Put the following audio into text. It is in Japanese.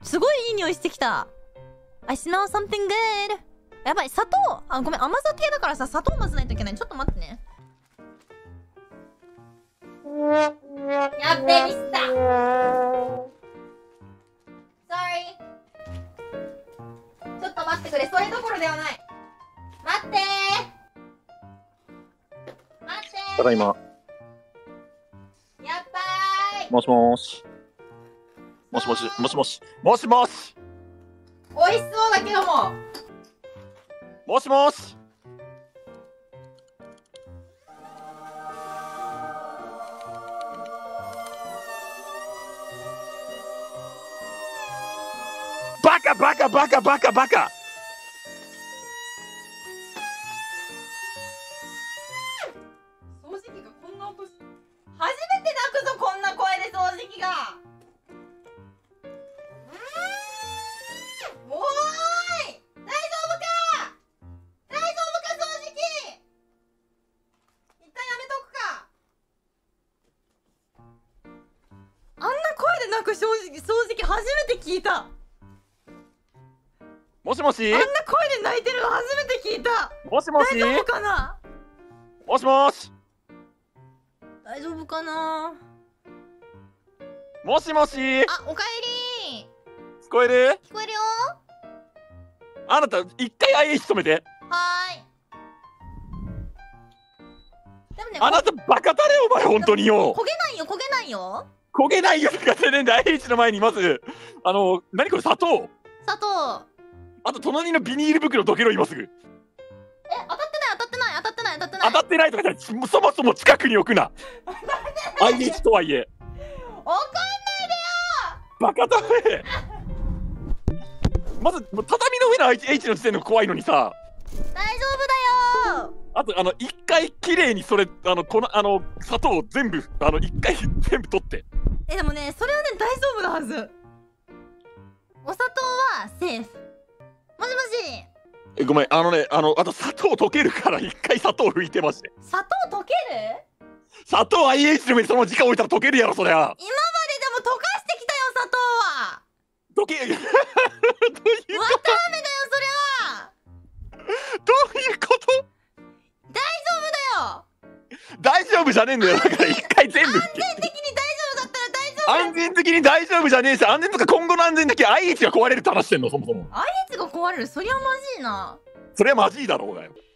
すごいいい匂いしてきた。I smell something good。やばい、砂糖。あ、ごめん、甘さ系だからさ、砂糖混ぜないといけない。ちょっと待ってね。やっべ、ミスった。Sorry。ちょっと待ってくれ、それどころではない。待ってー。待ってー。 ただいま。 やっばーい。 もしもーし。もしもし、もしもし、もしもし。 美味しそうだけども。 もしもし。バカバカバカバカバカ。 掃除機がこんな音し、初めて鳴くぞ、こんな声で掃除機が。おーい、大丈夫か、大丈夫か、掃除機。一旦やめとくか。あんな声で鳴く掃除機初めて聞いた。 もしもし。 あんな声で泣いてるの初めて聞いた。 もしもし。 大丈夫かな。 もしもし。 大丈夫かな。 もしもし。 あ、おかえり。 聞こえる？ 聞こえるよ。 あなた一回 IH 止めて。 はーい。でもね、 あなたバカだねお前本当によ。 焦げないよ、焦げないよ。 焦げないよとかってね、IH の前にまず何これ、砂糖。 砂糖。 あと隣のビニール袋どけろ今すぐ。 当たってない、当たってない、当たってない、当たってない。 当たってないとかじゃそもそも近くに置くな。IH とはいえ。 わかんバカだね。まずもう畳の上の H の時点の怖いのにさ。 大丈夫だよ。 あと一回きれいにそれ砂糖を全部一回全部取って。 でもね、それはね、大丈夫なはず。お砂糖はセーフ。もしもし。 ごめんあと砂糖溶けるから一回砂糖拭いてまして。 砂糖溶ける？ 砂糖 IH の上にそのまま時間置いたら溶けるやろそりゃ。 今まででも溶かしてきたよ、砂糖は。 溶けどういうわたあめだよ、それは。 どういうこと？ 大丈夫だよ。 大丈夫じゃねえんだよ。だから一回全部安全的に大丈夫だったら大丈夫。 安全的に大丈夫じゃねえし、安全とか今後の安全だけ IH が壊れるって話してんのそもそも。 あいつが壊れる、そりゃまじいな。 それはマジいだろうがよ。